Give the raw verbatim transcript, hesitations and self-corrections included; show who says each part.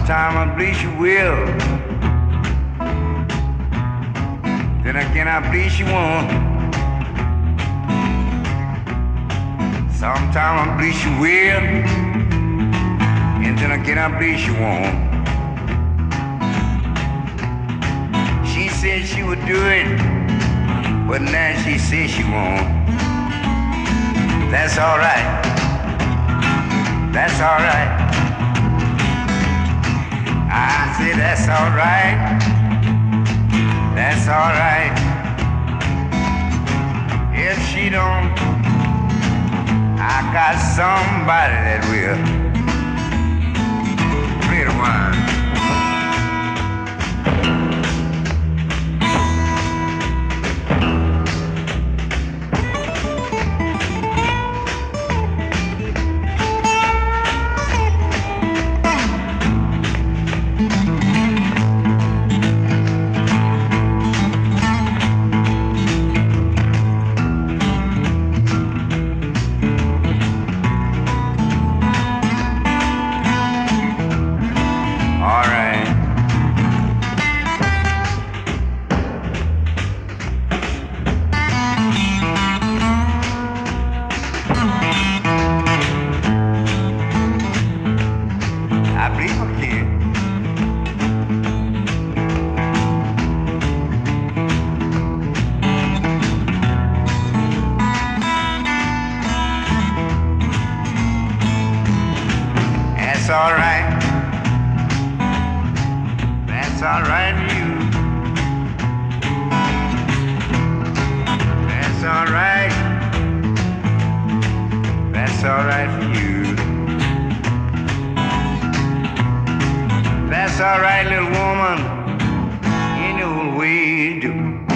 Speaker 1: Sometime I bleach you will, then again I bleach you won't. Sometime I bleach you will, and then again I bleach you won't. She said she would do it, but now she says she won't. That's alright, that's alright. I said that's alright, that's alright. If she don't, I got somebody that will. Play the wine. I believe I can. That's all right. That's all right for you. That's all right. That's all right for you. That's all right, little woman, any old way you do.